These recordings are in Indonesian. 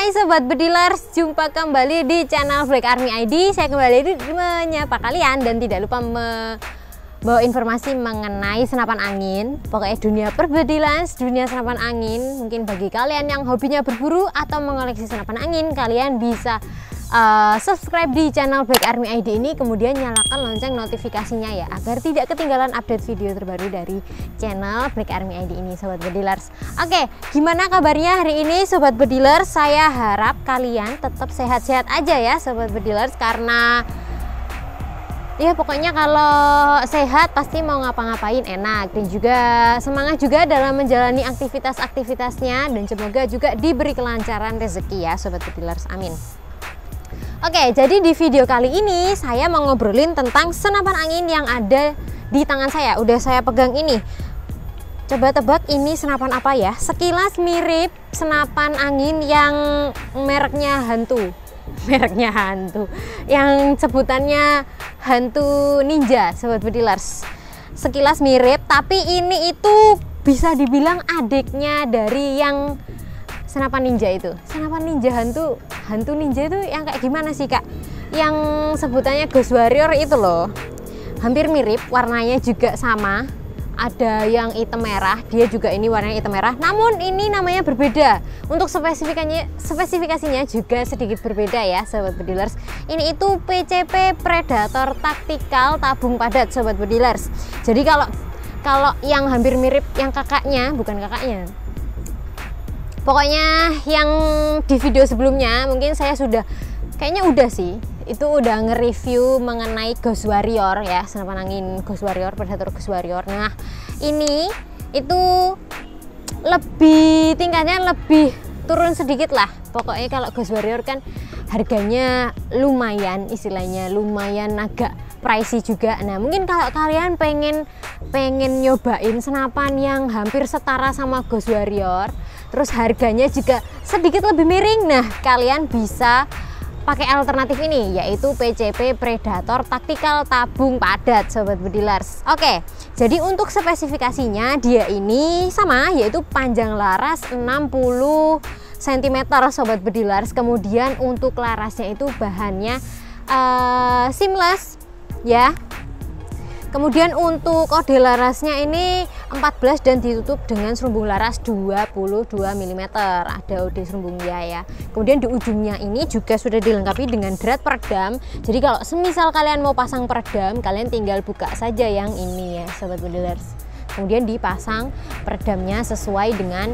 Hai Sobat Bedilers, jumpa kembali di channel Black Army ID. Saya kembali menyapa kalian dan tidak lupa membawa informasi mengenai senapan angin. Pokoknya dunia perbedilan, dunia senapan angin. Mungkin bagi kalian yang hobinya berburu atau mengoleksi senapan angin, kalian bisa subscribe di channel Black Army ID ini, kemudian nyalakan lonceng notifikasinya ya, agar tidak ketinggalan update video terbaru dari channel Black Army ID ini, Sobat Bedilers. Oke, gimana kabarnya hari ini Sobat Bedilers? Saya harap kalian tetap sehat-sehat aja ya Sobat Bedilers, karena ya pokoknya kalau sehat pasti mau ngapa-ngapain enak, dan juga semangat juga dalam menjalani aktivitas-aktivitasnya, dan semoga juga diberi kelancaran rezeki ya Sobat Bedilers, amin. Oke, jadi di video kali ini saya mau ngobrolin tentang senapan angin yang ada di tangan saya. Udah saya pegang ini. Coba tebak ini senapan apa ya? Sekilas mirip senapan angin yang mereknya hantu. Mereknya hantu. Yang sebutannya hantu ninja, Sobat Bedilers. Sekilas mirip, tapi ini itu bisa dibilang adiknya dari yang senapan ninja itu. Senapan ninja hantu ninja itu yang kayak gimana sih Kak? Yang sebutannya Ghost Warrior itu loh. Hampir mirip, warnanya juga sama. Ada yang hitam merah, dia juga ini warnanya hitam merah. Namun ini namanya berbeda. Untuk spesifikasinya juga sedikit berbeda ya Sobat Bedilers. Ini itu PCP Predator Tactical tabung padat Sobat Bedilers. Jadi kalau yang hampir mirip yang kakaknya, bukan kakaknya. Pokoknya yang di video sebelumnya mungkin saya kayaknya udah sih, itu udah nge-review mengenai Ghost Warrior ya, senapan angin Ghost Warrior, Predator Ghost Warrior. Nah ini itu lebih tingkatnya lebih turun sedikit lah. Pokoknya kalau Ghost Warrior kan harganya lumayan, istilahnya lumayan agak pricey juga. Nah mungkin kalau kalian pengen nyobain senapan yang hampir setara sama Ghost Warrior, terus harganya juga sedikit lebih miring, nah kalian bisa pakai alternatif ini, yaitu PCP Predator Tactical tabung padat Sobat Bedilers. Oke, jadi untuk spesifikasinya dia ini sama, yaitu panjang laras 60 cm Sobat Bedilers. Kemudian untuk larasnya itu bahannya seamless ya. Kemudian untuk kode larasnya ini 14 dan ditutup dengan serumbung laras 22 mm. Ada OD serumbungnya ya. Kemudian di ujungnya ini juga sudah dilengkapi dengan drat peredam. Jadi kalau semisal kalian mau pasang peredam, kalian tinggal buka saja yang ini ya Sobat Bedilers. Kemudian dipasang peredamnya sesuai dengan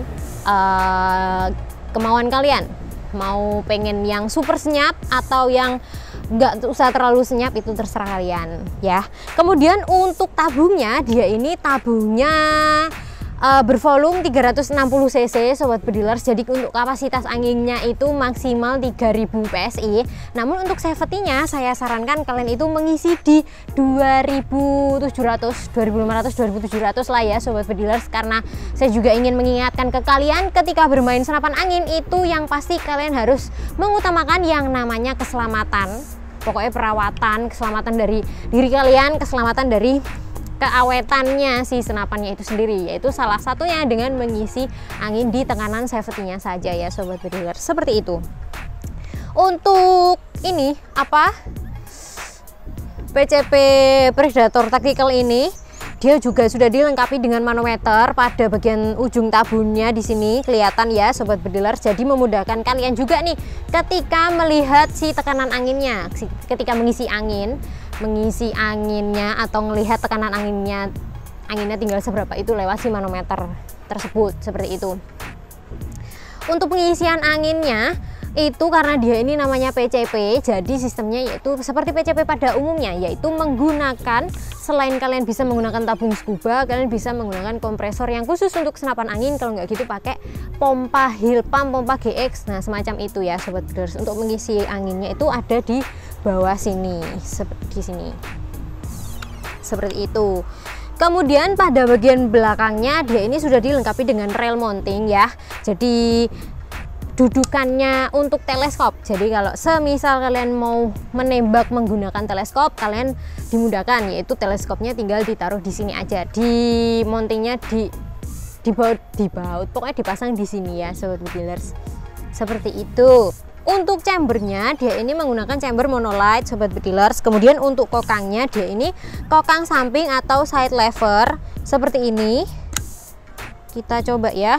kemauan kalian. Mau pengen yang super senyap atau yang nggak usah terlalu senyap, itu terserah kalian ya. Kemudian untuk tabungnya, dia ini tabungnya bervolume 360 cc Sobat Bedilers. Jadi untuk kapasitas anginnya itu maksimal 3000 PSI. Namun untuk safety-nya saya sarankan kalian itu mengisi di 2700, 2500, 2700 lah ya Sobat Bedilers, karena saya juga ingin mengingatkan ke kalian ketika bermain senapan angin itu yang pasti kalian harus mengutamakan yang namanya keselamatan. Pokoknya perawatan, keselamatan dari diri kalian, keselamatan dari keawetannya si senapannya itu sendiri, yaitu salah satunya dengan mengisi angin di tekanan safety-nya saja ya Sobat Bedilers, seperti itu. Untuk ini apa, PCP Predator Tactical ini dia juga sudah dilengkapi dengan manometer pada bagian ujung tabungnya, di sini kelihatan ya Sobat Bedilers. Jadi memudahkan kalian juga nih ketika melihat si tekanan anginnya, ketika mengisi anginnya atau melihat tekanan anginnya tinggal seberapa itu lewat si manometer tersebut, seperti itu. Untuk pengisian anginnya itu karena dia ini namanya PCP, jadi sistemnya yaitu seperti PCP pada umumnya, yaitu menggunakan, selain kalian bisa menggunakan tabung scuba, kalian bisa menggunakan kompresor yang khusus untuk senapan angin. Kalau nggak gitu pakai pompa Hill Pump, pompa GX, nah semacam itu ya Sobat Bedilers. Untuk mengisi anginnya itu ada di bawah sini, di sini, seperti itu. Kemudian pada bagian belakangnya dia ini sudah dilengkapi dengan rail mounting ya. Jadi dudukannya untuk teleskop. Jadi kalau semisal kalian mau menembak menggunakan teleskop, kalian dimudahkan, yaitu teleskopnya tinggal ditaruh di sini aja. Di mountingnya di baut, pokoknya dipasang di sini ya Sobat Bedilers. seperti itu. Untuk chambernya dia ini menggunakan chamber monolight sobat bedilers. Kemudian untuk kokangnya dia ini kokang samping atau side lever seperti ini. Kita coba ya,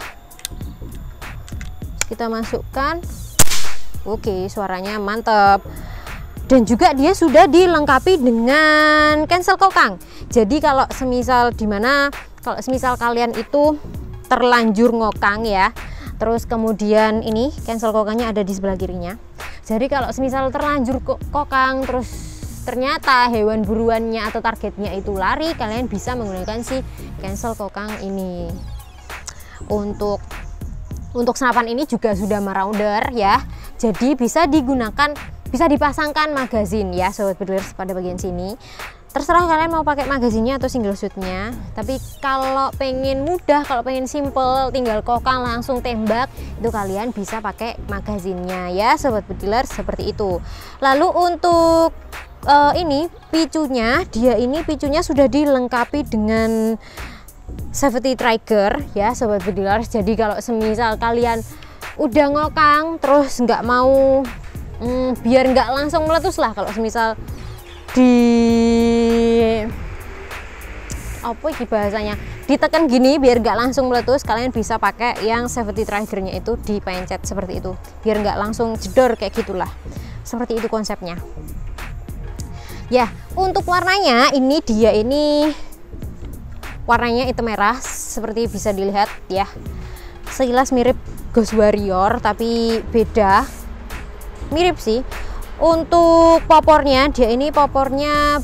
kita masukkan. Oke, suaranya mantap. Dan juga dia sudah dilengkapi dengan cancel kokang. Jadi kalau semisal kalian itu terlanjur ngokang ya, terus kemudian ini cancel kokangnya ada di sebelah kirinya. Jadi kalau semisal terlanjur kokang terus ternyata hewan buruannya atau targetnya itu lari, kalian bisa menggunakan si cancel kokang ini. Untuk senapan ini juga sudah merounder ya. Jadi bisa dipasangkan magazin ya sobat bedilers pada bagian sini. Terserah kalian mau pakai magazinnya atau single shootnya. Tapi kalau pengen mudah, kalau pengen simple, tinggal kokang langsung tembak, itu kalian bisa pakai magazinnya ya sobat bedilers, seperti itu. Lalu untuk ini picunya, picunya sudah dilengkapi dengan safety trigger ya sobat bedilers. Jadi kalau semisal kalian udah ngokang terus nggak mau biar nggak langsung meletus lah, kalau semisal bahasanya ditekan gini biar nggak langsung meletus, kalian bisa pakai yang safety triggernya itu dipencet seperti itu biar nggak langsung jedor kayak gitulah. Seperti itu konsepnya ya. Untuk warnanya dia ini warnanya hitam merah seperti bisa dilihat ya. Sekilas mirip Ghost Warrior tapi beda, mirip sih. Untuk popornya dia ini popornya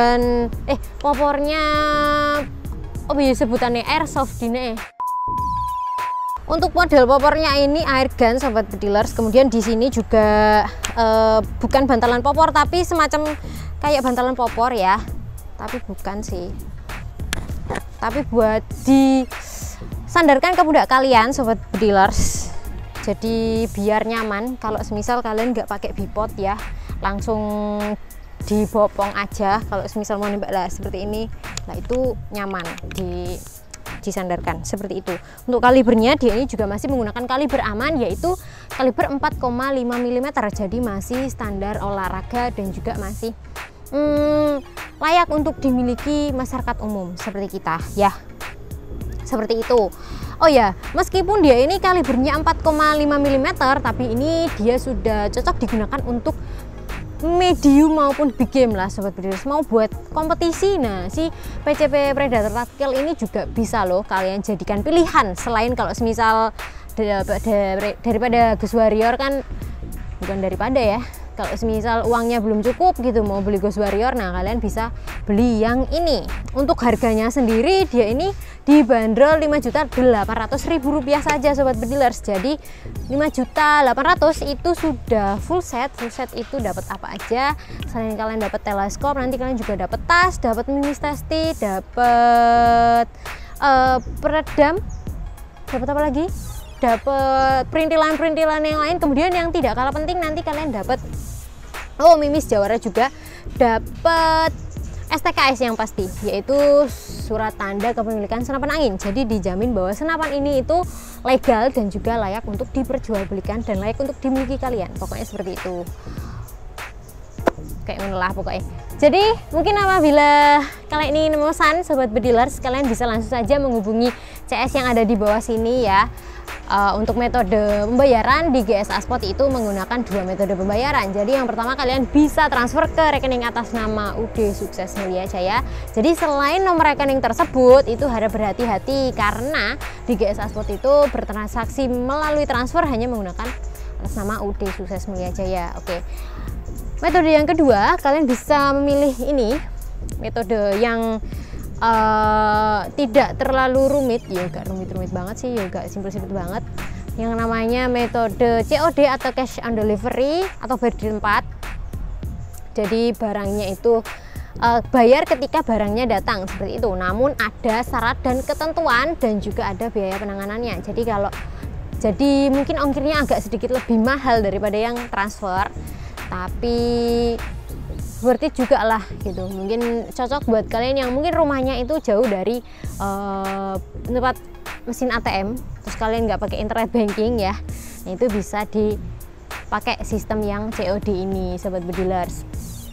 sebutannya airsoft dine. Untuk model popornya ini air gun sobat bedilers. Kemudian di sini juga bukan bantalan popor tapi semacam kayak bantalan popor ya, tapi bukan sih, tapi buat disandarkan ke pundak kalian sobat bedilers. Jadi biar nyaman kalau semisal kalian nggak pakai bipod ya, langsung dibopong aja. Kalau semisal mau nembak lah seperti ini, nah itu nyaman disandarkan seperti itu. Untuk kalibernya dia ini juga masih menggunakan kaliber aman, yaitu kaliber 4,5 mm. Jadi masih standar olahraga dan juga masih layak untuk dimiliki masyarakat umum seperti kita ya, seperti itu. Oh ya, meskipun dia ini kalibernya 4,5 mm, tapi ini dia sudah cocok digunakan untuk medium maupun big game lah sobat bedilers. Mau buat kompetisi, nah si PCP Predator Tactical ini juga bisa loh kalian jadikan pilihan. Selain kalau semisal daripada Ghost Warrior kan, bukan daripada ya, kalau semisal uangnya belum cukup gitu mau beli Ghost Warrior, nah kalian bisa beli yang ini. Untuk harganya sendiri dia ini dibanderol Rp5.800.000 saja sobat bedilers. Jadi 5.800.000 itu sudah full set. Full set itu dapat apa aja? Selain kalian dapat teleskop, nanti kalian juga dapat tas, dapat mini testi, dapat peredam, dapat apa lagi? Dapat perintilan-perintilan yang lain. Kemudian yang tidak kalah penting, nanti kalian dapat mimis jawara juga, dapat STKS yang pasti, yaitu surat tanda kepemilikan senapan angin. Jadi dijamin bahwa senapan ini itu legal dan juga layak untuk diperjualbelikan dan layak untuk dimiliki kalian. Pokoknya seperti itu, kayak menelah pokoknya. Jadi mungkin apabila kalian ingin memesan sobat bedilers, kalian bisa langsung saja menghubungi CS yang ada di bawah sini ya. Untuk metode pembayaran di GSA Spot itu menggunakan 2 metode pembayaran. Jadi yang pertama kalian bisa transfer ke rekening atas nama UD Sukses Mulia Jaya. Jadi selain nomor rekening tersebut itu harus berhati-hati karena di GSA Spot itu bertransaksi melalui transfer hanya menggunakan atas nama UD Sukses Mulia Jaya. Oke. Metode yang kedua kalian bisa memilih ini, metode yang tidak terlalu rumit, ya gak rumit-rumit banget sih, ya gak simpel-simpel banget, yang namanya metode COD atau cash on delivery atau bayar di tempat. Jadi barangnya itu bayar ketika barangnya datang seperti itu, namun ada syarat dan ketentuan dan juga ada biaya penanganannya. Jadi mungkin ongkirnya agak sedikit lebih mahal daripada yang transfer, tapi worth it juga lah gitu. Mungkin cocok buat kalian yang mungkin rumahnya itu jauh dari tempat mesin ATM, terus kalian nggak pakai internet banking ya. Nah, itu bisa dipakai sistem yang COD ini sobat bedilers.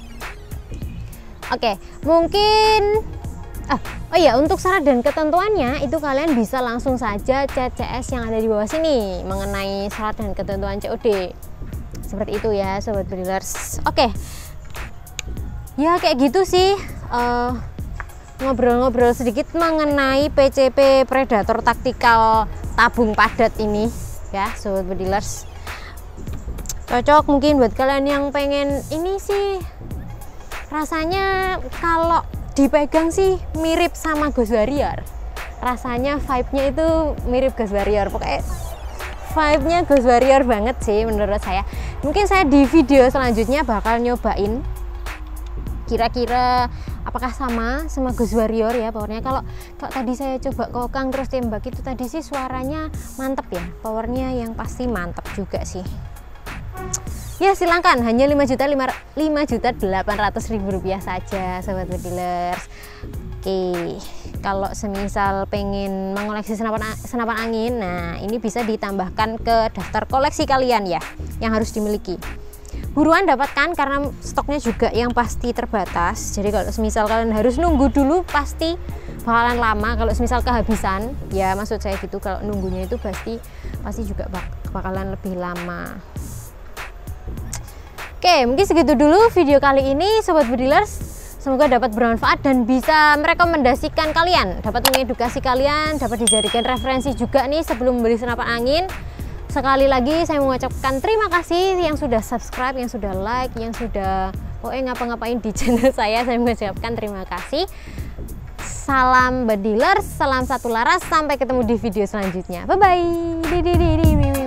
Oke, mungkin oh iya, untuk syarat dan ketentuannya itu kalian bisa langsung saja chat CS yang ada di bawah sini mengenai syarat dan ketentuan COD. Seperti itu ya sobat bedilers. Oke, ya kayak gitu sih, ngobrol-ngobrol sedikit mengenai PCP Predator Tactical tabung padat ini ya sobat bedilers. Cocok mungkin buat kalian yang pengen ini sih, rasanya kalau dipegang sih mirip sama Ghost Warrior, rasanya vibe-nya itu mirip Ghost Warrior, pokoknya vibe-nya Ghost Warrior banget sih menurut saya. Mungkin saya di video selanjutnya bakal nyobain kira-kira apakah sama Ghost Warrior ya powernya. Kalau tadi saya coba kokang terus tembak itu tadi sih suaranya mantep ya, powernya yang pasti mantep juga sih. Ya silahkan, hanya 5.800.000 rupiah saja sobat bedilers. Oke, kalau semisal pengen mengoleksi senapan angin, nah ini bisa ditambahkan ke daftar koleksi kalian ya, yang harus dimiliki. Buruan dapatkan karena stoknya juga yang pasti terbatas. Jadi kalau semisal kalian harus nunggu dulu pasti bakalan lama. Kalau semisal kehabisan, ya maksud saya gitu, kalau nunggunya itu pasti juga bakalan lebih lama. Oke, mungkin segitu dulu video kali ini sobat bedilers. Semoga dapat bermanfaat dan bisa merekomendasikan kalian, dapat mengedukasi kalian, dapat dijadikan referensi juga nih sebelum membeli senapan angin. Sekali lagi saya mengucapkan terima kasih yang sudah subscribe, yang sudah like, yang sudah ngapa-ngapain di channel saya mengucapkan terima kasih. Salam bedilers, salam satu laras, sampai ketemu di video selanjutnya. Bye bye.